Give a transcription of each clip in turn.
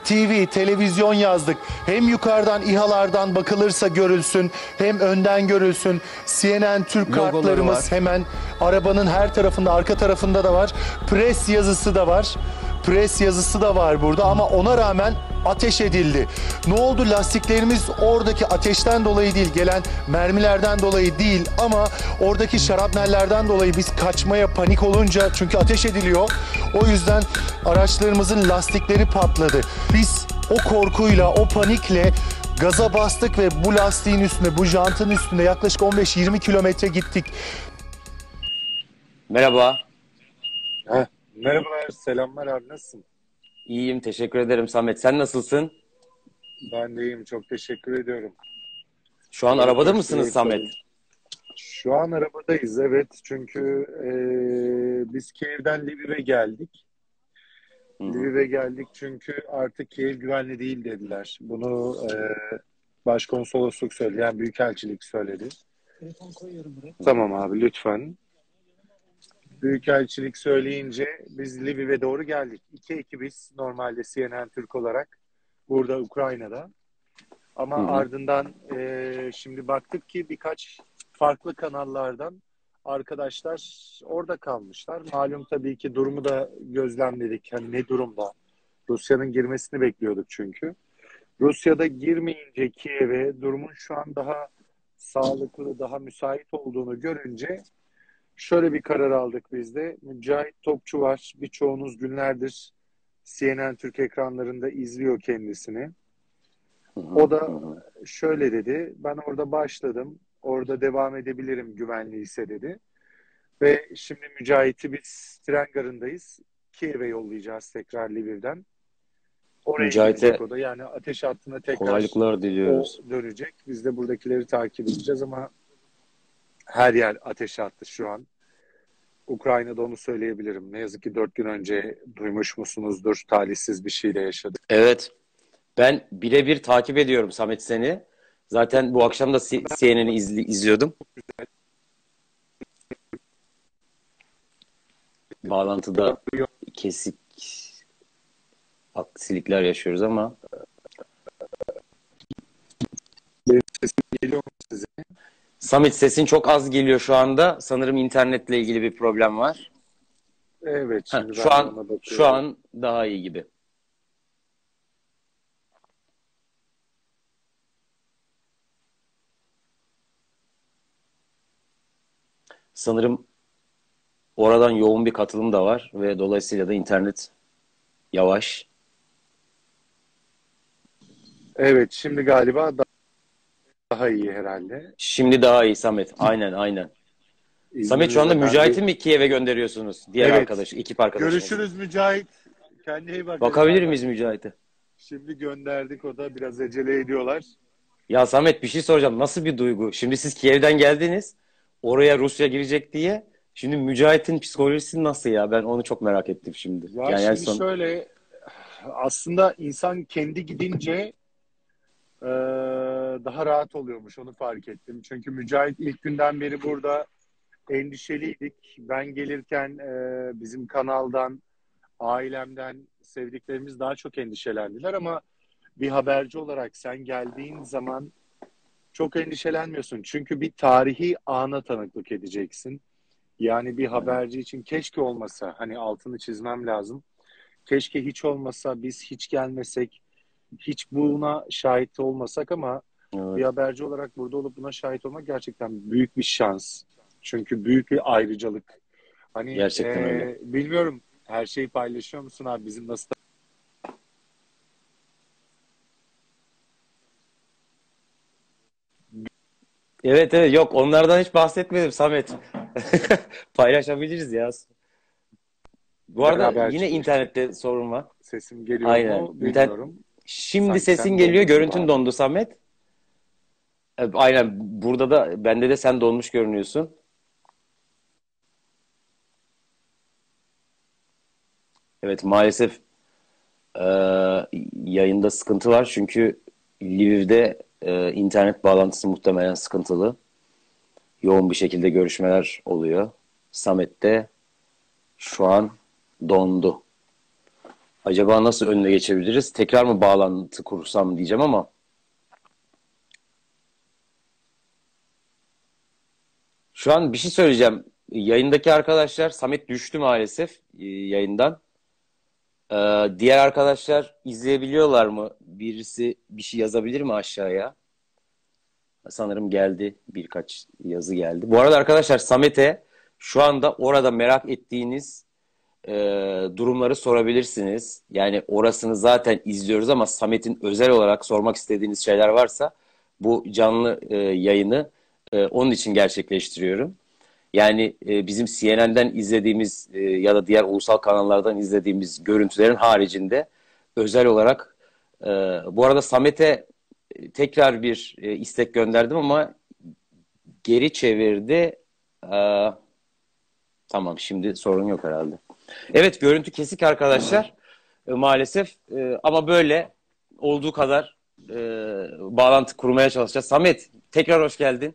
TV, televizyon yazdık. Hem yukarıdan İHA'lardan bakılırsa görülsün, hem önden görülsün. CNN Türk Logoları kartlarımız var. hemen arabanın her tarafında, arka tarafında da var. Pres yazısı da var. Pres yazısı da var burada ama ona rağmen ateş edildi. Ne oldu? Lastiklerimiz oradaki ateşten dolayı değil, gelen mermilerden dolayı değil ama oradaki şarapnellerden dolayı biz kaçmaya panik olunca, çünkü ateş ediliyor. O yüzden araçlarımızın lastikleri patladı. Biz o korkuyla, o panikle gaza bastık ve bu lastiğin üstünde, bu jantın üstünde yaklaşık 15-20 kilometre gittik. Merhaba. Merhabalar, selamlar abi, nasılsın? İyiyim, teşekkür ederim Samet. Sen nasılsın? Ben de iyiyim, çok teşekkür ediyorum. Şu an arabada mısınız Samet? Şu an arabadayız, evet. Çünkü biz Kiev'den Lviv'e geldik. Lviv'e geldik çünkü artık Kiev güvenli değil dediler. Bunu başkonsolosluk söyledi, yani büyükelçilik söyledi. Telefon koyuyorum buraya. Tamam abi, lütfen. Büyükelçilik söyleyince biz Lviv'e doğru geldik. İki ekibiz normalde CNN Türk olarak burada Ukrayna'da. Ama ardından şimdi baktık ki birkaç farklı kanallardan arkadaşlar orada kalmışlar. Malum tabii ki durumu da gözlemledik. Hani ne durumda? Rusya'nın girmesini bekliyorduk çünkü. Rusya'da girmeyince Kiev'e durumun şu an daha sağlıklı, daha müsait olduğunu görünce şöyle bir karar aldık biz de. Mücahit Topçu var. Birçoğunuz günlerdir CNN Türk ekranlarında izliyor kendisini. O da şöyle dedi. Ben orada başladım. Orada devam edebilirim güvenliyse dedi. Ve şimdi Mücahit'i biz tren garındayız. Kiev'e yollayacağız tekrar Lviv'den. Oraya Mücahit'e gidecek o da. Yani ateş hattına tekrar kolaylıklar diliyoruz. o dönecek. Biz de buradakileri takip edeceğiz ama her yer ateş hattı şu an. Ukrayna'da onu söyleyebilirim. Ne yazık ki 4 gün önce duymuş musunuzdur, talihsiz bir şeyle yaşadık. Evet, ben birebir takip ediyorum Samet seni. Zaten bu akşam da CNN'i izliyordum. Bağlantıda kesik aksilikler yaşıyoruz ama. Benim sesim geliyor mu size? Samet, sesin çok az geliyor şu anda. Sanırım internetle ilgili bir problem var. Evet, şimdi Şu an daha iyi gibi. Sanırım oradan yoğun bir katılım da var ve dolayısıyla da internet yavaş. Evet, şimdi galiba daha iyi herhalde. Şimdi daha iyi Samet. Aynen. Samet, şu anda Mücahit'i mi Kiev'e gönderiyorsunuz? Diğer Evet. arkadaş, ekip arkadaşımız. Görüşürüz Mücahit. Kendine iyi bak. Bakabilir miyiz Mücahit'e? Şimdi gönderdik, o da biraz acele ediyorlar. Ya Samet, bir şey soracağım. Nasıl bir duygu? Şimdi siz Kiev'den geldiniz. Oraya Rusya girecek diye. Şimdi Mücahit'in psikolojisi nasıl ya? Ben onu çok merak ettim şimdi. Ya şimdi şöyle, aslında insan kendi gidince daha rahat oluyormuş, onu fark ettim. Çünkü Mücahit ilk günden beri burada, endişeliydik. Ben gelirken bizim kanaldan, ailemden, sevdiklerimiz daha çok endişelendiler ama bir haberci olarak sen geldiğin zaman çok endişelenmiyorsun. Çünkü bir tarihi ana tanıklık edeceksin. Yani bir haberci için keşke olmasa, hani altını çizmem lazım. Keşke hiç olmasa, biz hiç gelmesek, hiç buna şahit olmasak ama Evet. bir haberci olarak burada olup buna şahit olmak gerçekten büyük bir şans. Çünkü büyük bir ayrıcalık. Hani Gerçekten öyle. bilmiyorum, her şeyi paylaşıyor musun abi? Bizim nasıl... Evet, yok, onlardan hiç bahsetmedim Samet. Paylaşabiliriz ya. Bu arada Beraber yine çıkmıştık. internette sorun var. Sesim geliyor Aynen. mu bilmiyorum. Şimdi Sanki sesin sen geliyor. dondun Görüntün abi. dondu Samet. Aynen. Burada da bende de sen donmuş görünüyorsun. Evet, maalesef e, yayında sıkıntı var. Çünkü Lviv'de internet bağlantısı muhtemelen sıkıntılı. Yoğun bir şekilde görüşmeler oluyor. Samet de şu an dondu. Acaba nasıl önüne geçebiliriz? Tekrar mı bağlantı kursam diyeceğim ama şu an bir şey söyleyeceğim. Yayındaki arkadaşlar, Samet düştü maalesef yayından. Diğer arkadaşlar izleyebiliyorlar mı? Birisi bir şey yazabilir mi aşağıya? Sanırım geldi. Birkaç yazı geldi. Bu arada arkadaşlar, Samet'e şu anda orada merak ettiğiniz durumları sorabilirsiniz. Yani orasını zaten izliyoruz ama Samet'in özel olarak sormak istediğiniz şeyler varsa bu canlı yayını onun için gerçekleştiriyorum. Yani bizim CNN'den izlediğimiz ya da diğer ulusal kanallardan izlediğimiz görüntülerin haricinde özel olarak bu arada Samet'e tekrar bir istek gönderdim ama geri çevirdi. E, tamam, şimdi sorun yok herhalde. Evet, görüntü kesik arkadaşlar maalesef ama böyle olduğu kadar bağlantı kurmaya çalışacağız. Samet, tekrar hoş geldin.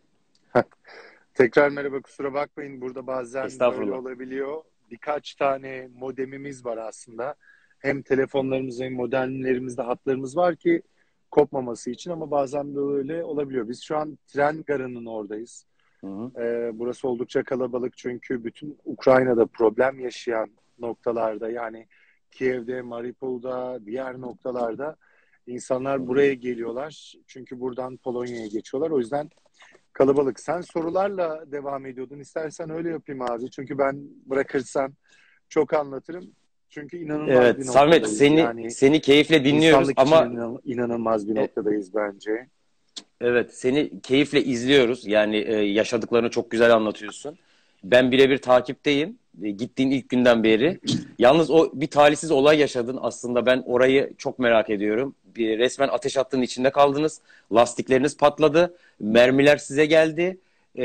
Tekrar merhaba, kusura bakmayın. Burada bazen böyle Estağfurullah. olabiliyor. Birkaç tane modemimiz var aslında. Hem telefonlarımızda hem modemlerimizde hatlarımız var ki kopmaması için, ama bazen böyle olabiliyor. Biz şu an tren garının oradayız. Hı hı. Burası oldukça kalabalık çünkü bütün Ukrayna'da problem yaşayan noktalarda, yani Kiev'de, Mariupol'da, diğer noktalarda insanlar buraya geliyorlar. Çünkü buradan Polonya'ya geçiyorlar. O yüzden kalabalık. Sen sorularla devam ediyordun. İstersen öyle yapayım abi. Çünkü ben bırakırsan çok anlatırım. Çünkü inanılmaz bir Evet Samet, noktadayız. seni Yani seni keyifle dinliyoruz insanlık için ama inanılmaz bir noktadayız bence. evet, seni keyifle izliyoruz. Yani yaşadıklarını çok güzel anlatıyorsun. Ben birebir takipteyim. Gittiğin ilk günden beri. Yalnız o bir talihsiz olay yaşadın. Aslında ben orayı çok merak ediyorum. Resmen ateş hattının içinde kaldınız. Lastikleriniz patladı. Mermiler size geldi.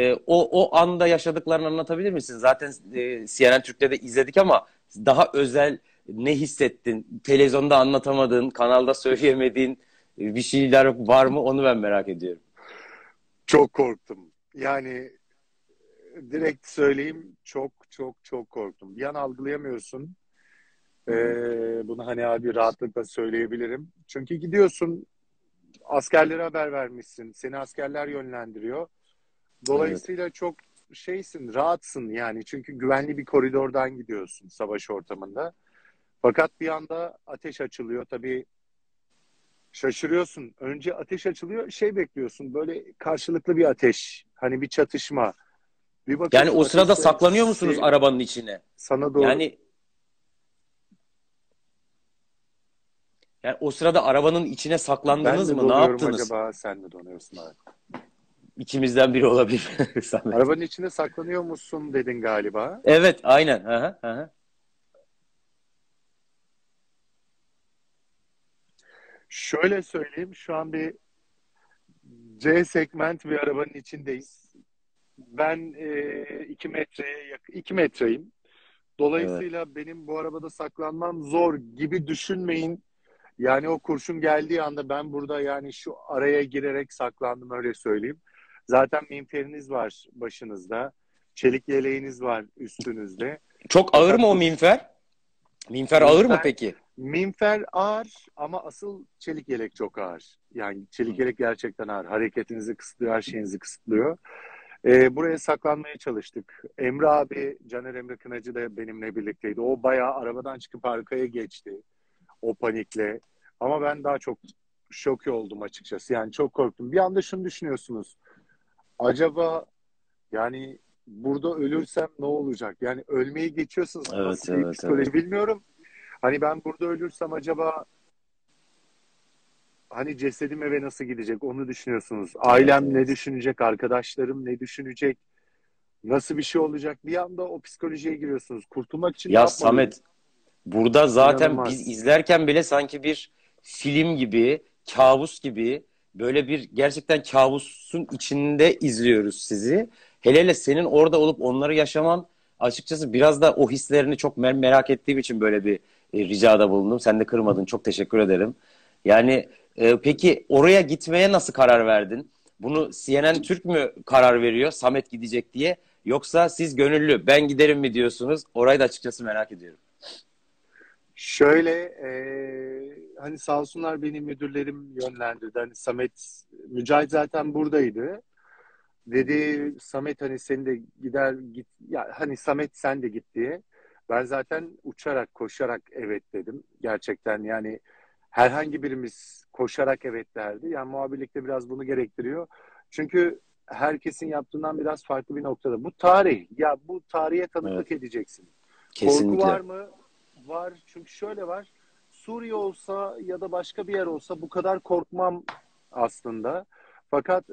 O anda yaşadıklarını anlatabilir misin? Zaten CNN Türk'te de izledik ama daha özel ne hissettin? Televizyonda anlatamadığın, kanalda söyleyemediğin bir şeyler var mı? Onu ben merak ediyorum. Çok korktum. Yani direkt söyleyeyim, çok çok çok korktum. Bir an algılayamıyorsun. Bunu hani abi rahatlıkla söyleyebilirim. Çünkü gidiyorsun, askerlere haber vermişsin. Seni askerler yönlendiriyor. Evet. Dolayısıyla çok şeysin, rahatsın yani. Çünkü güvenli bir koridordan gidiyorsun savaş ortamında. Fakat bir anda ateş açılıyor. Tabii şaşırıyorsun. Önce ateş açılıyor, şey bekliyorsun. Böyle karşılıklı bir ateş. Hani bir çatışma. Bir Yani bakıyorsun o sırada ateşte saklanıyor musunuz arabanın içine? sana doğru. Yani yani o sırada arabanın içine Ben saklandınız mi mı? Ne donuyorum yaptınız? acaba, sen mi donuyorsun abi? İkimizden biri olabilir Samet. Arabanın içine saklanıyor musun dedin galiba. Evet, aynen. Hı hı, hı hı. Şöyle söyleyeyim, şu an bir C segment bir arabanın içindeyiz. Ben 2 metreye 2 metreyim. Evet. Dolayısıyla benim bu arabada saklanmam zor gibi düşünmeyin. Yani o kurşun geldiği anda ben burada, yani şu araya girerek saklandım, öyle söyleyeyim. Zaten miğferiniz var başınızda. Çelik yeleğiniz var üstünüzde. Çok ağır Fakat mı o bu minfer? Minfer ağır mı miğfer, peki? miğfer ağır ama asıl çelik yelek çok ağır. Yani çelik Hı. yelek gerçekten ağır. Hareketinizi kısıtlıyor, her şeyinizi kısıtlıyor. Buraya saklanmaya çalıştık. Emre abi, Caner Emre Kınacı da benimle birlikteydi. O bayağı arabadan çıkıp arkaya geçti o panikle. Ama ben daha çok şok oldum açıkçası. Yani çok korktum. Bir anda şunu düşünüyorsunuz. Acaba, yani burada ölürsem ne olacak? Yani ölmeyi geçiyorsunuz. Evet, Nasıl bir evet, evet. psikoloji bilmiyorum. Hani ben burada ölürsem acaba, hani cesedim eve nasıl gidecek onu düşünüyorsunuz. Evet, Ailem ne evet. düşünecek? Arkadaşlarım ne düşünecek? Nasıl bir şey olacak? Bir anda o psikolojiye giriyorsunuz. Kurtulmak için ne Ya yapmalıyım? Samet, burada zaten biz İnanılmaz. izlerken bile sanki bir film gibi, kabus gibi, böyle bir gerçekten kabusun içinde izliyoruz sizi. Hele hele senin orada olup onları yaşaman, açıkçası biraz da o hislerini çok merak ettiğim için böyle bir ricada bulundum. Sen de kırmadın. Çok teşekkür ederim. Yani peki oraya gitmeye nasıl karar verdin? Bunu CNN Türk mü karar veriyor Samet gidecek diye? Yoksa siz gönüllü ben giderim mi diyorsunuz? Orayı da açıkçası merak ediyorum. Şöyle hani sağ olsunlar benim müdürlerim yönlendirdi. Hani Samet, Mücahit zaten buradaydı. Dedi Samet hani seni de gider git ya hani Samet sen de git diye. Ben zaten uçarak koşarak evet dedim. Gerçekten yani herhangi birimiz koşarak evet derdi. Yani muhabirlikte biraz bunu gerektiriyor. Çünkü herkesin yaptığından biraz farklı bir noktada. Bu tarih. Ya bu tarihe tanıklık Evet, edeceksin. Korku var kesinlikle. mı? Var. Çünkü şöyle var. Suriye olsa ya da başka bir yer olsa bu kadar korkmam aslında. Fakat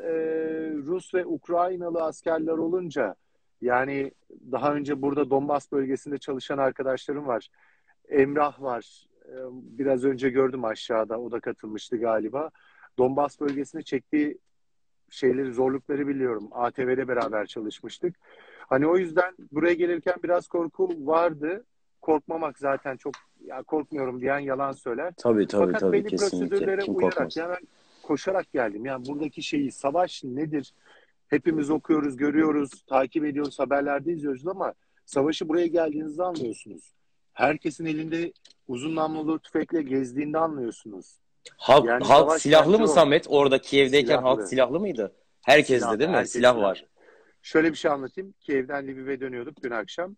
Rus ve Ukraynalı askerler olunca yani daha önce burada Donbas bölgesinde çalışan arkadaşlarım var. Emrah var. Biraz önce gördüm aşağıda. O da katılmıştı galiba. Donbas bölgesinde çektiği şeyleri, zorlukları biliyorum. ATV'de beraber çalışmıştık. Hani o yüzden buraya gelirken biraz korku vardı. Korkmamak zaten çok ya korkmuyorum diyen yalan söyler. Tabii tabii Fakat tabii, belli kesinlikle. prosedürlere Kim uyarak korkmaz? yani ben koşarak geldim. Yani buradaki şeyi savaş nedir? Hepimiz okuyoruz, görüyoruz, takip ediyoruz, haberlerde izliyoruz ama savaşı buraya geldiğinizde anlıyorsunuz. Herkesin elinde uzun namlulu tüfekle gezdiğinde anlıyorsunuz. Yani Halk savaş silahlı bence mı o. Samet? Orada Kiev'deyken halk Silahlı. silahlı mıydı? Herkeste Silahlı. değil mi? Herkes Silah var. silahlı. Şöyle bir şey anlatayım. Kiev'den Lviv'e dönüyorduk dün akşam.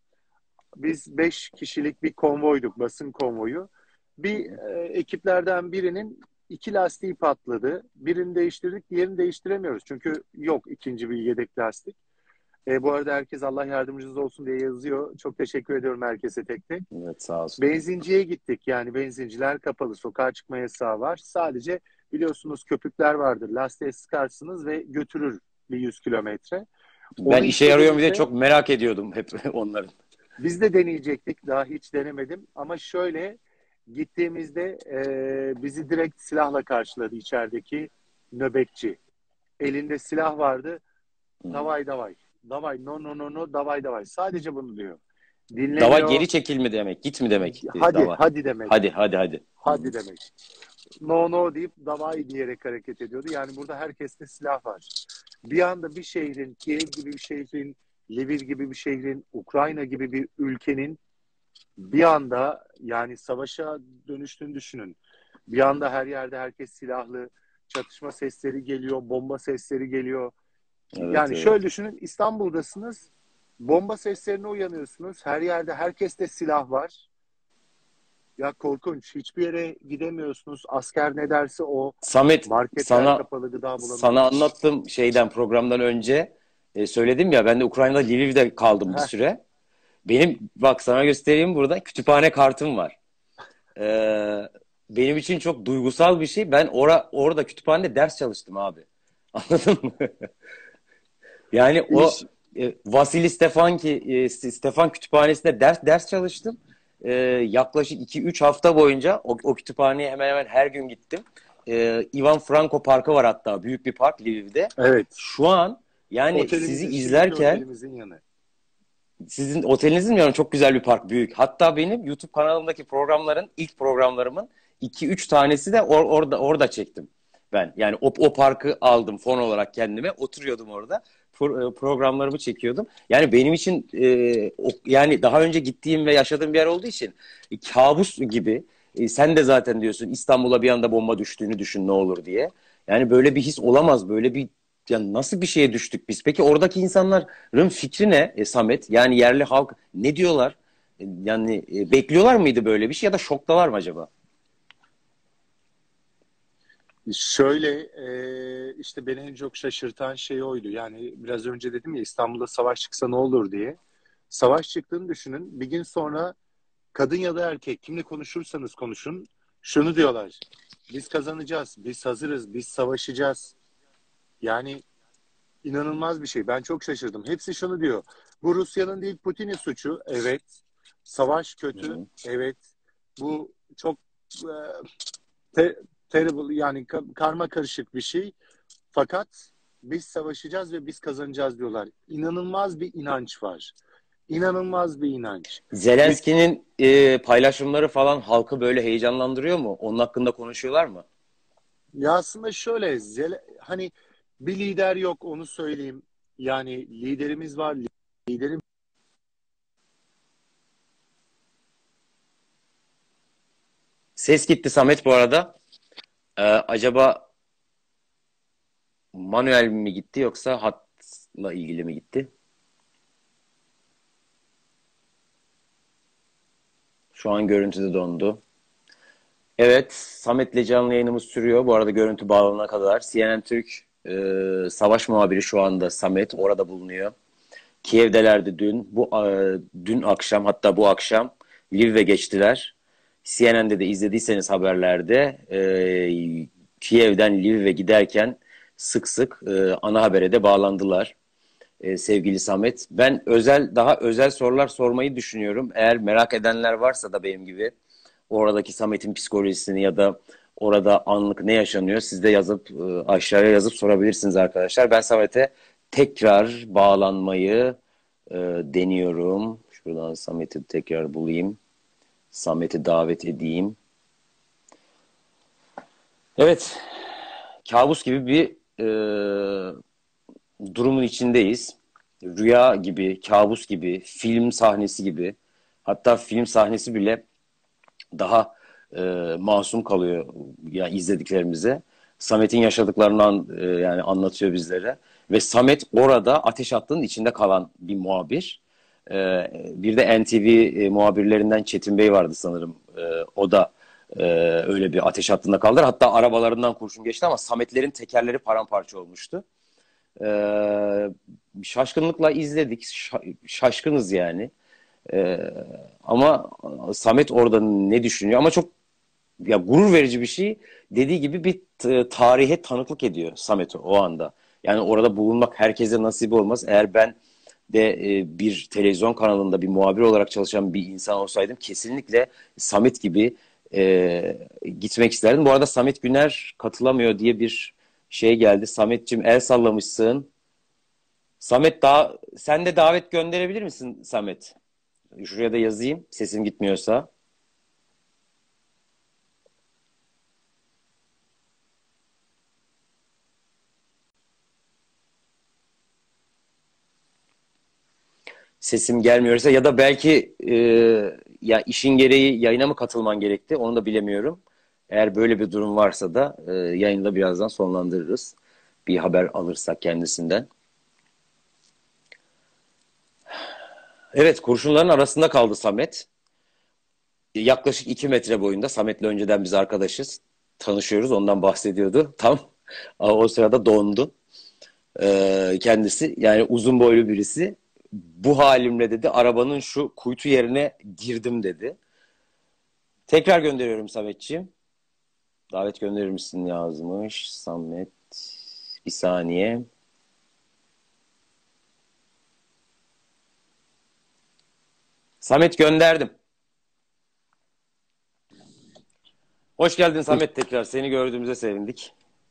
Biz 5 kişilik bir konvoyduk, basın konvoyu. Bir ekiplerden birinin iki lastiği patladı. Birini değiştirdik, diğerini değiştiremiyoruz. Çünkü yok ikinci bir yedek lastik. Bu arada herkes Allah yardımcınız olsun diye yazıyor. Çok teşekkür ediyorum herkese tek tek. Evet, sağ olsun. Benzinciye gittik. Yani benzinciler kapalı. Sokağa çıkma yasağı var. Sadece biliyorsunuz köpükler vardır. Lastiğe sıkarsınız ve götürür bir 100 kilometre. Ben Onu işe yarıyor mu diye istediğimizde çok merak ediyordum hep onların. biz de deneyecektik. Daha hiç denemedim. Ama şöyle gittiğimizde bizi direkt silahla karşıladı içerideki nöbetçi. Elinde silah vardı. Hmm. Davay davay. Davay no no no no davay davay. Sadece bunu diyor. Dava Dinlemiyor. geri çekil mi demek? Git mi demek? Hadi Dava. hadi demek. Hadi hadi hadi. Hadi demek. No no deyip davay diyerek hareket ediyordu. Yani burada herkeste silah var. Bir anda bir şehrin, Kiev gibi bir şehrin, Lviv gibi bir şehrin, Ukrayna gibi bir ülkenin bir anda yani savaşa dönüştüğünü düşünün. Bir anda her yerde herkes silahlı, çatışma sesleri geliyor, bomba sesleri geliyor. Evet Yani şöyle evet. düşünün, İstanbul'dasınız, bomba seslerine uyanıyorsunuz. Her yerde herkeste silah var. Ya korkunç. Hiçbir yere gidemiyorsunuz. Asker ne derse o. Samet, Marketler sana kapalı, gıda sana bulamıyoruz. anlattım şeyden, programdan önce söyledim ya, ben de Ukrayna'da Lviv'de kaldım bir Heh, süre. Benim, bak sana göstereyim, burada kütüphane kartım var. Ee, Benim için çok duygusal bir şey. Ben orada kütüphanede ders çalıştım abi. Anladın mı? Yani o iş, Vasili Stefan Kütüphanesi'nde ders çalıştım. Yaklaşık 2-3 hafta boyunca o kütüphaneye hemen hemen her gün gittim. Ivan Franko Parkı var hatta. Büyük bir park Lviv'de. evet. Şu an yani sizi Otelimizin, şimdiki izlerken, otelimizin yanı. sizin otelinizin mi? Yani çok güzel bir park, büyük. Hatta benim YouTube kanalımdaki ilk programlarımın 2-3 tanesi de orada çektim ben. Yani o parkı aldım fon olarak kendime. Oturuyordum orada. Programlarımı çekiyordum. Yani benim için yani daha önce gittiğim ve yaşadığım bir yer olduğu için kabus gibi. Sen de zaten diyorsun, İstanbul'a bir anda bomba düştüğünü düşün ne olur diye. Yani böyle bir his olamaz. Böyle bir, ya nasıl bir şeye düştük biz? Peki oradaki insanların fikri ne Samet? Yani yerli halk ne diyorlar? Yani bekliyorlar mıydı böyle bir şey, ya da şoktalar mı acaba? Şöyle işte beni en çok şaşırtan şey oydu. Yani biraz önce dedim ya İstanbul'da savaş çıksa ne olur diye. Savaş çıktığını düşünün. Bir gün sonra kadın ya da erkek kimle konuşursanız konuşun şunu diyorlar. Biz kazanacağız, biz hazırız, biz savaşacağız. Yani inanılmaz bir şey. Ben çok şaşırdım. Hepsi şunu diyor. Bu Rusya'nın değil Putin'in suçu. Evet. Savaş kötü. Hı. Evet. Bu çok e, te- terrible yani karma karışık bir şey. Fakat biz savaşacağız ve biz kazanacağız diyorlar. İnanılmaz bir inanç var. İnanılmaz bir inanç. Bir, Zelenski'nin paylaşımları falan halkı böyle heyecanlandırıyor mu? Onun hakkında konuşuyorlar mı? ya aslında şöyle hani bir lider yok onu söyleyeyim. Yani liderimiz var. Liderim Ses gitti Samet bu arada. Acaba manuel mi gitti yoksa hatla ilgili mi gitti? Şu an görüntüde dondu. Evet, Samet'le canlı yayınımız sürüyor. Bu arada görüntü bağlanana kadar. CNN Türk savaş muhabiri şu anda Samet orada bulunuyor. Kiev'delerdi dün. Dün akşam, hatta bu akşam Lviv'e geçtiler. CNN'de de izlediyseniz haberlerde Kiev'den Lviv'e giderken sık sık ana habere de bağlandılar. Sevgili Samet. Ben daha özel sorular sormayı düşünüyorum. Eğer merak edenler varsa da benim gibi oradaki Samet'in psikolojisini ya da orada anlık ne yaşanıyor siz de yazıp aşağıya yazıp sorabilirsiniz arkadaşlar. Ben Samet'e tekrar bağlanmayı deniyorum. Şuradan Samet'i tekrar bulayım. Samet'i davet edeyim. Evet. Kabus gibi bir durumun içindeyiz. Rüya gibi, kabus gibi, film sahnesi gibi. Hatta film sahnesi bile daha masum kalıyor yani izlediklerimize. Samet'in yaşadıklarını yani anlatıyor bizlere. Ve Samet orada ateş hattının içinde kalan bir muhabir. Bir de NTV muhabirlerinden Çetin Bey vardı sanırım. O da öyle bir ateş hattında kaldı. Hatta arabalarından kurşun geçti ama Sametlerin tekerleri paramparça olmuştu. Şaşkınlıkla izledik. Şaşkınız yani. Ama Samet orada ne düşünüyor? Ama çok ya gurur verici bir şey. Dediği gibi bir tarihe tanıklık ediyor Samet o anda. Yani orada bulunmak herkese nasip olmaz. Eğer ben de bir televizyon kanalında bir muhabir olarak çalışan bir insan olsaydım kesinlikle Samet gibi gitmek isterdim. Bu arada Samet Güner katılamıyor diye bir şey geldi. Samet'cim el sallamışsın. Samet sen de davet gönderebilir misin Samet? Şuraya da yazayım sesim gitmiyorsa. Sesim gelmiyorsa ya da belki ya işin gereği yayına mı katılman gerekti onu da bilemiyorum. Eğer böyle bir durum varsa da yayını da birazdan sonlandırırız. Bir haber alırsak kendisinden. Evet, kurşunların arasında kaldı Samet. Yaklaşık 2 metre boyunda. Samet'le önceden biz arkadaşız. Tanışıyoruz. Ondan bahsediyordu. Tam o sırada dondu. Kendisi. Yani uzun boylu birisi. Bu halimle dedi arabanın şu kuytu yerine girdim dedi. Tekrar gönderiyorum Sametciğim. Davet gönderir misin yazmış. Samet. Bir saniye. Samet gönderdim. Hoş geldin Samet tekrar. Seni gördüğümüze sevindik.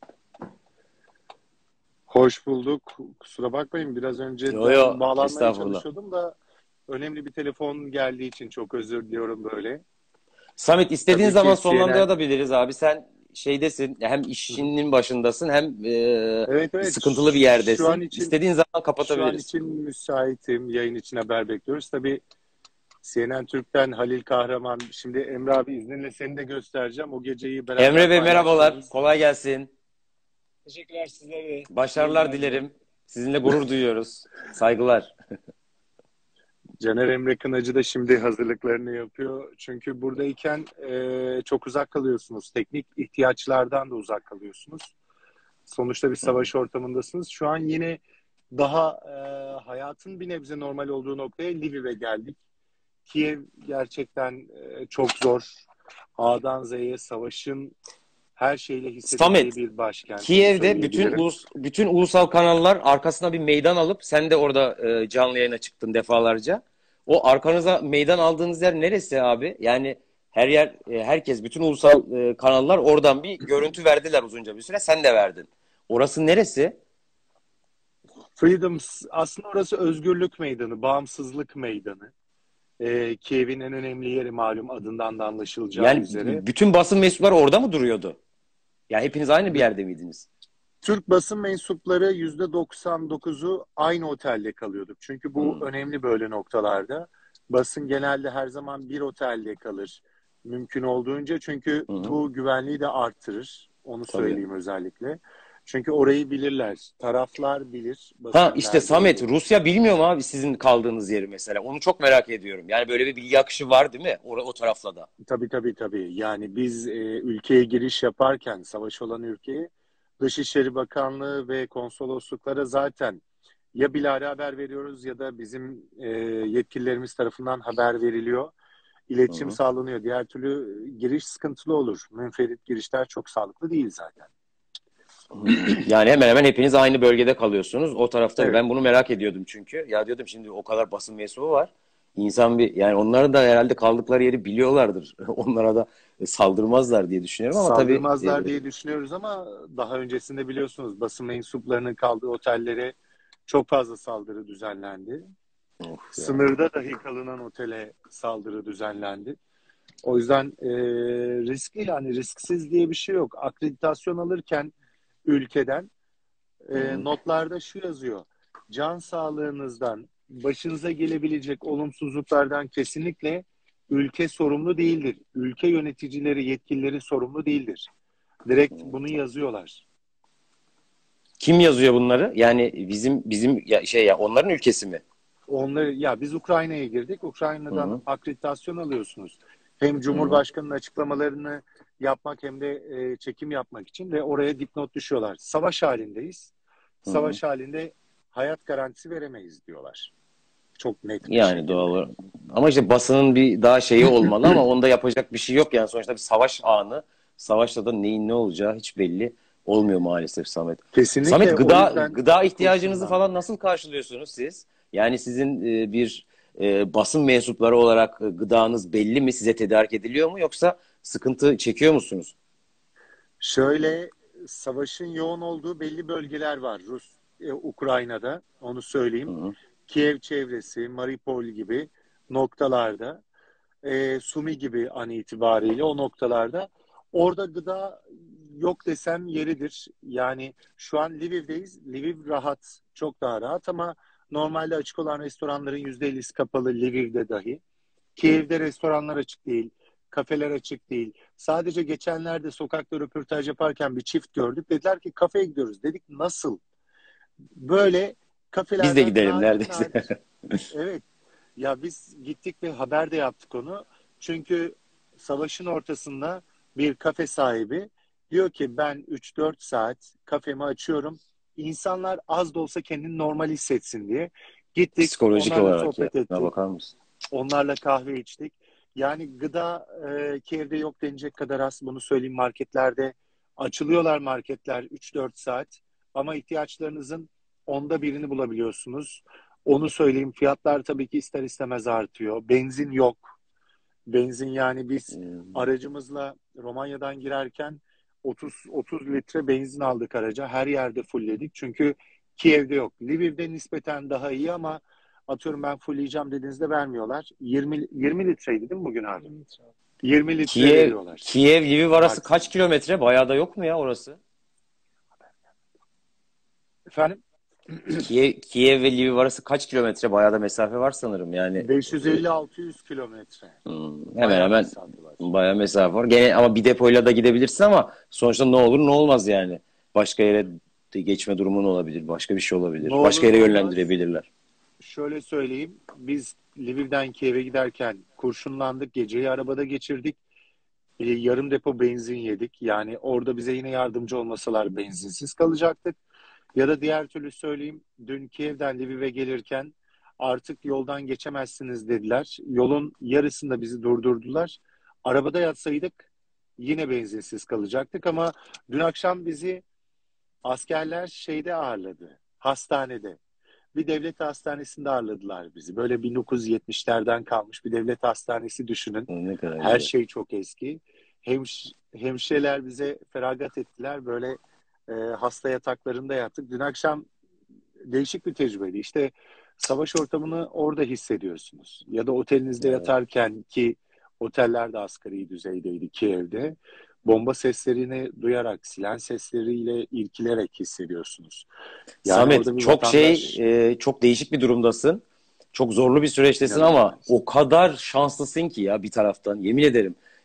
Hoş bulduk. Kusura bakmayın biraz önce Yo, bağlanmaya estağfurullah. çalışıyordum da önemli bir telefon geldiği için çok özür diliyorum böyle. Samet istediğin Tabii zaman ki CNN sonlandırabiliriz abi. Sen şeydesin hem işinin başındasın hem Evet, evet, sıkıntılı bir şu an yerdesin. için İstediğin zaman şu an kapatabiliriz. için müsaitim. Yayın için haber bekliyoruz. Tabii CNN Türk'ten Halil Kahraman. Şimdi Emre abi izninle seni de göstereceğim. O geceyi beraber Emre Bey merhabalar. paylaştığımız. Kolay gelsin. Teşekkürler sizlere. İyi Başarılar günler dilerim. Sizinle gurur duyuyoruz. Saygılar. Caner Emre Kınacı da şimdi hazırlıklarını yapıyor. Çünkü buradayken çok uzak kalıyorsunuz. Teknik ihtiyaçlardan da uzak kalıyorsunuz. Sonuçta bir savaş ortamındasınız. Şu an yine daha hayatın bir nebze normal olduğu noktaya Lviv'e geldik. Kiev gerçekten çok zor. A'dan Z'ye savaşın her şeyle hissedildiği Samet, bir başkent. Onu Kiev'de söyleyebilirim. bütün ulusal kanallar arkasına bir meydan alıp sen de orada canlı yayına çıktın defalarca. O arkanıza meydan aldığınız yer neresi abi? Yani her yer herkes bütün ulusal kanallar oradan bir görüntü verdiler uzunca bir süre. Sen de verdin. Orası neresi? Freedom, aslında orası özgürlük meydanı, bağımsızlık meydanı. Kiev'in en önemli yeri malum adından da anlaşılacağı Yani üzere. bütün basın mensupları orada mı duruyordu? Ya hepiniz aynı bir yerde miydiniz? Türk basın mensupları %99'u aynı otelde kalıyorduk. Çünkü bu önemli böyle noktalarda. Basın genelde her zaman bir otelde kalır. mümkün olduğunca. Çünkü Hı hı. bu güvenliği de arttırır. Onu Tabii. söyleyeyim özellikle. Çünkü orayı bilirler. Taraflar bilir. Ha Basın işte nerede Samet, olduğunu. Rusya bilmiyor mu abi sizin kaldığınız yeri mesela? Onu çok merak ediyorum. Yani böyle bir bilgi akışı var değil mi? O tarafla da. Tabii tabii tabii. Yani biz ülkeye giriş yaparken, savaş olan ülkeye, Dışişleri Bakanlığı ve konsolosluklara zaten ya bilahare haber veriyoruz ya da bizim yetkililerimiz tarafından haber veriliyor. Hı İletişim hı. sağlanıyor. Diğer türlü giriş sıkıntılı olur. Münferit girişler çok sağlıklı değil zaten. Yani hemen hemen hepiniz aynı bölgede kalıyorsunuz. O tarafta mı? Evet. Ben bunu merak ediyordum çünkü. Ya diyordum şimdi o kadar basın mensubu var. İnsan bir yani onların da herhalde kaldıkları yeri biliyorlardır. Onlara da saldırmazlar diye düşünüyorum ama tabii Saldırmazlar diye düşünüyoruz ama daha öncesinde biliyorsunuz basın mensuplarının kaldığı otellere çok fazla saldırı düzenlendi. of ya. Sınırda dahi kalınan otele saldırı düzenlendi. O yüzden riskli, yani risksiz diye bir şey yok. Akreditasyon alırken ülkeden Hı hı. notlarda şu yazıyor: can sağlığınızdan, başınıza gelebilecek olumsuzluklardan kesinlikle ülke sorumlu değildir. Ülke yöneticileri, yetkilileri sorumlu değildir. Direkt bunu yazıyorlar. Kim yazıyor bunları? Yani bizim ya onların ülkesi mi? Onları, ya biz Ukrayna'ya girdik. Hı Ukrayna'dan hı. akreditasyon alıyorsunuz. Hem Hı hı. Cumhurbaşkanı'nın açıklamalarını yapmak hem de çekim yapmak için ve oraya dipnot düşüyorlar. Savaş halindeyiz. Hı hı. Savaş halinde hayat garantisi veremeyiz diyorlar. Çok net bir Yani doğal şekilde. olarak. Ama işte basının bir daha şeyi olmalı ama onda yapacak bir şey yok yani sonuçta bir savaş anı. Savaşta da neyin ne olacağı hiç belli olmuyor maalesef Samet. Kesinlikle, Samet o yüzden gıda ihtiyacınızı kurşunlandı. falan nasıl karşılıyorsunuz siz? Yani sizin bir basın mensupları olarak gıdanız belli mi? Size tedarik ediliyor mu yoksa sıkıntı çekiyor musunuz? Şöyle, savaşın yoğun olduğu belli bölgeler var Ukrayna'da. Onu Hı söyleyeyim. hı. Kiev çevresi, Mariupol gibi noktalarda, Sumi gibi an itibariyle o noktalarda, orada gıda yok desem yeridir. Yani şu an Lviv'deyiz. Lviv rahat, çok daha rahat ama normalde açık olan restoranların %50'si kapalı Lviv'de dahi. Kiev'de restoranlar açık değil, kafeler açık değil. Sadece geçenlerde sokakta röportaj yaparken bir çift gördük. Dediler ki kafeye gidiyoruz. Dedik nasıl? Böyle Biz de kafelerden gidelim nadir neredeyse. nadir. Evet. Ya biz gittik ve haber de yaptık onu. Çünkü savaşın ortasında bir kafe sahibi diyor ki ben 3-4 saat kafemi açıyorum. İnsanlar az da olsa kendini normal hissetsin diye. Gittik, Psikolojik onlarla olarak ya. sohbet Buna ettik. bakar mısın? Onlarla kahve içtik. Yani gıda Kiev'de yok denecek kadar az, bunu söyleyeyim. Marketlerde açılıyorlar, marketler 3-4 saat ama ihtiyaçlarınızın onda birini bulabiliyorsunuz. Onu söyleyeyim. Fiyatlar tabii ki ister istemez artıyor. Benzin yok. Benzin, yani biz aracımızla Romanya'dan girerken 30 litre benzin aldık araca. Her yerde fullledik. Çünkü Kiev'de yok. Lviv'de nispeten daha iyi ama atıyorum ben fullleyeceğim dediğinizde vermiyorlar. 20 litreydi değil mi bugün abi? 20 litre veriyorlar. Kiev Lviv arası kaç Maksimum. kilometre? Bayağı da yok mu ya orası? Efendim? Kiev ve Lviv arası kaç kilometre? Bayağı da mesafe var sanırım. Yani 550-600 kilometre. hemen Bayağı hemen mesafe var. bayağı mesafe var. Gene ama bir depoyla da gidebilirsin ama sonuçta ne olur ne olmaz yani. Başka yere de geçme durumun olabilir. Başka bir şey Ne olabilir. Başka olur yere ne olmaz. yönlendirebilirler. Şöyle söyleyeyim. Biz Lviv'den Kiev'e giderken kurşunlandık. Geceyi arabada geçirdik. Yarım depo benzin yedik. Yani orada bize yine yardımcı olmasalar benzinsiz kalacaktık. Ya da diğer türlü söyleyeyim. Dün Kiev'den Lviv'e gelirken artık yoldan geçemezsiniz dediler. Yolun yarısında bizi durdurdular. Arabada yatsaydık yine benzinsiz kalacaktık ama dün akşam bizi askerler şeyde ağırladı. Hastanede. Bir devlet hastanesinde ağırladılar bizi. Böyle 1970'lerden kalmış bir devlet hastanesi düşünün. Ne kadar Her güzel. şey çok eski. Hemşireler bize feragat ettiler. Böyle hasta yataklarında yattık. Dün akşam değişik bir tecrübeydi. İşte savaş ortamını orada hissediyorsunuz. Ya da otelinizde Evet. yatarken, ki oteller de asgari düzeydeydi Kiev'de. Bomba seslerini duyarak, silah sesleriyle irkilerek hissediyorsunuz. Yani orada Samet bir çok vatandaş, çok değişik bir durumdasın. Çok zorlu bir süreçtesin ama inanılmaz. o kadar şanslısın ki ya bir taraftan yemin ederim.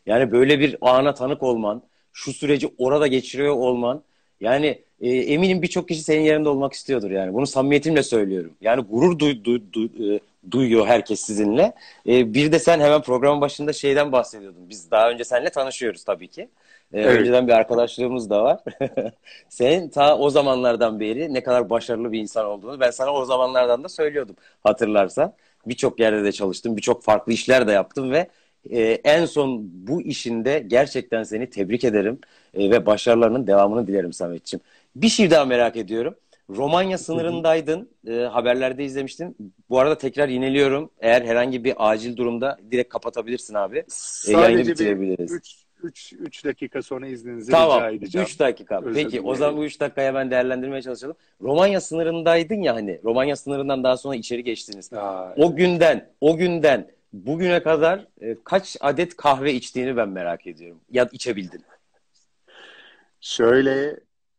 Yani böyle bir ana tanık olman, şu süreci orada geçiriyor olman, yani eminim birçok kişi senin yerinde olmak istiyordur yani. Bunu samimiyetimle söylüyorum. Yani gurur duyuyor herkes sizinle. Bir de sen hemen programın başında şeyden bahsediyordun. Biz daha önce seninle tanışıyoruz tabii ki. Evet. Önceden bir arkadaşlığımız da var. Senin ta o zamanlardan beri ne kadar başarılı bir insan olduğunu ben sana o zamanlardan da söylüyordum, hatırlarsan. Birçok yerde de çalıştım, birçok farklı işler de yaptım ve en son bu işinde gerçekten seni tebrik ederim ve başarılarının devamını dilerim Sametciğim. Bir şey daha merak ediyorum. Romanya sınırındaydın, haberlerde izlemiştim. Bu arada tekrar yineliyorum. Eğer herhangi bir acil durumda direkt kapatabilirsin abi. Yayını Sadece bir bitirebiliriz. 3 dakika sonra izninizi Tamam, rica edeceğim. 3 dakika. Özür Peki, o dilerim. zaman bu 3 dakikaya ben değerlendirmeye çalışalım. Romanya sınırındaydın ya hani. Romanya sınırından daha sonra içeri geçtiniz. Aa, O günden bugüne kadar kaç adet kahve içtiğini ben merak ediyorum. Ya içebildin. şöyle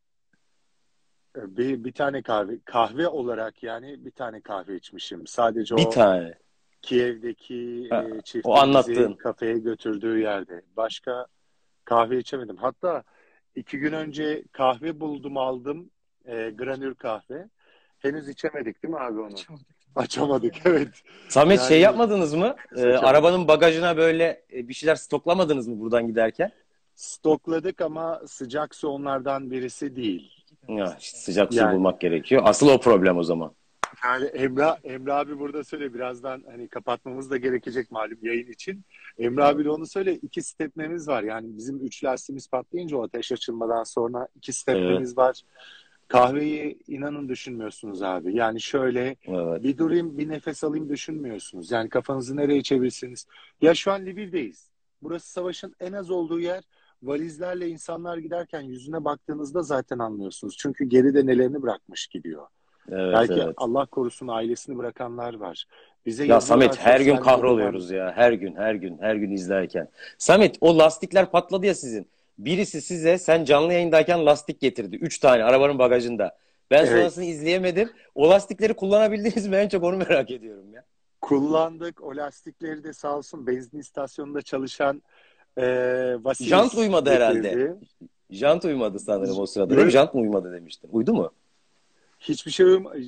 bir tane kahve olarak yani bir tane kahve içmişim. Sadece Bir o tane. Kiev'deki Ha, o çiftin bizi anlattığın. kafeye götürdüğü yerde. Başka kahve içemedim. Hatta 2 gün önce kahve buldum aldım. Granül kahve. Henüz içemedik değil mi abi onu? Açamadık evet. Samet, şey Yani yapmadınız mı? açamadık. Arabanın bagajına böyle bir şeyler stoklamadınız mı buradan giderken? Stokladık ama sıcak su onlardan birisi değil. Ya, işte sıcak su Yani bulmak gerekiyor. Asıl o problem o zaman. Yani Emre abi burada söyle birazdan hani kapatmamız da gerekecek malum yayın için. Emre abi de onu söyle 2 stepnemiz var. Yani bizim 3 lastiğimiz patlayınca o ateş açılmadan sonra 2 Evet, stepnemiz var. Kahveyi inanın düşünmüyorsunuz abi. Yani şöyle evet. bir durayım bir nefes alayım düşünmüyorsunuz. Yani kafanızı nereye çevirirsiniz. Ya şu an Lviv'deyiz. Burası savaşın en az olduğu yer. Valizlerle insanlar giderken yüzüne baktığınızda zaten anlıyorsunuz. Çünkü geride nelerini bırakmış gidiyor. Evet, Belki evet. Allah korusun ailesini bırakanlar var. Bize Ya yazıyorlar Samet, her gün sosyal medyadan. kahroluyoruz ya. Her gün izlerken. Samet, o lastikler patladı ya sizin. Birisi size, sen canlı yayındayken lastik getirdi. 3 tane arabanın bagajında. Ben Evet, sonrasını izleyemedim. O lastikleri kullanabildiniz mi? En çok onu merak ediyorum ya. kullandık. O lastikleri de sağ olsun benzin istasyonunda çalışan Jant Vasilis uymadı herhalde. getirdi. Jant uymadı sanırım o sırada, değil mi? Böyle Jant mı uymadı demiştin. Uydu mu? hiçbir şey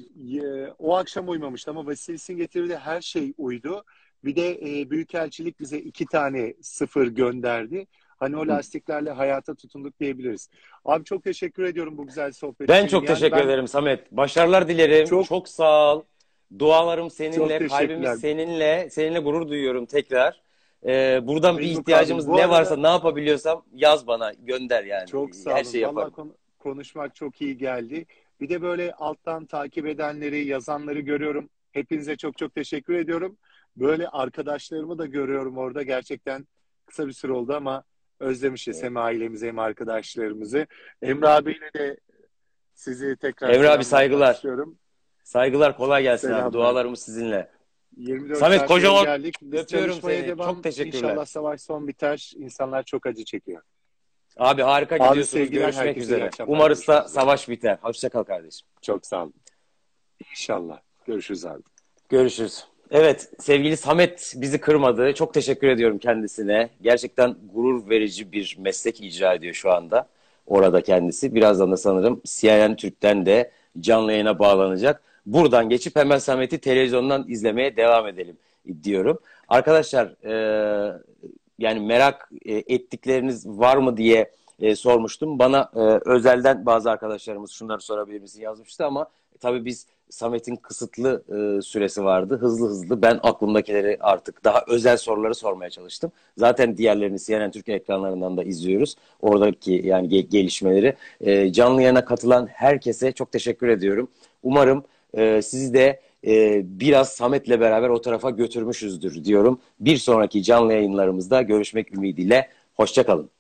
o akşam uymamıştı ama Vasilis'in getirdiği her şey uydu. Bir de Büyükelçilik bize 2 tane 0 gönderdi. Hani o Hı. lastiklerle hayata tutunduk diyebiliriz. Abi çok teşekkür ediyorum bu güzel sohbet Ben için. çok Yani teşekkür ben ederim Samet. Başarılar dilerim. çok Çok sağ ol. Dualarım çok seninle, kalbimiz teşekkürler. seninle. Seninle gurur duyuyorum tekrar. Buradan bir Memnun ihtiyacımız Bu ne varsa, arada ne yapabiliyorsam yaz bana, gönder yani. çok sağ Her olun. şeyi Vallahi yaparım. konuşmak çok iyi geldi. Bir de böyle alttan takip edenleri, yazanları görüyorum. Hepinize çok çok teşekkür ediyorum. Böyle arkadaşlarımı da görüyorum orada. Gerçekten kısa bir süre oldu ama özlemişiz Evet. hem ailemizi hem arkadaşlarımızı. Emre abiyle de sizi tekrar Emre abi, selamlatmak saygılar. istiyorum. Saygılar, kolay gelsin abi. Selamlar. Dualarımız sizinle. 24 Samet, saat yol kocaman geldik. Biz öpüyorum çalışmaya seni. Çok devam. teşekkürler. İnşallah savaş son biter. İnsanlar çok acı çekiyor. Abi, harika Abi gidiyorsunuz. sevgiler, Görüşmek herkese iyi üzere. akşamlar. Umarız Görüşmek da üzere. savaş biter. Hoşça kal kardeşim. Çok sağ olun. İnşallah. Görüşürüz abi. Görüşürüz. Evet, sevgili Samet bizi kırmadı. Çok teşekkür ediyorum kendisine. Gerçekten gurur verici bir meslek icra ediyor şu anda. Orada kendisi. Birazdan da sanırım CNN Türk'ten de canlı yayına bağlanacak. Buradan geçip hemen Samet'i televizyondan izlemeye devam edelim diyorum. Arkadaşlar, yani merak ettikleriniz var mı diye sormuştum. Bana özelden bazı arkadaşlarımız şunları sorabilir misin yazmıştı ama tabii biz, Samet'in kısıtlı süresi vardı. Hızlı hızlı ben aklımdakileri, artık daha özel soruları sormaya çalıştım. Zaten diğerlerini CNN Türk ekranlarından da izliyoruz. Oradaki yani gelişmeleri. Canlı yayına katılan herkese çok teşekkür ediyorum. Umarım sizi de biraz Samet'le beraber o tarafa götürmüşüzdür diyorum. Bir sonraki canlı yayınlarımızda görüşmek ümidiyle. Hoşça kalın.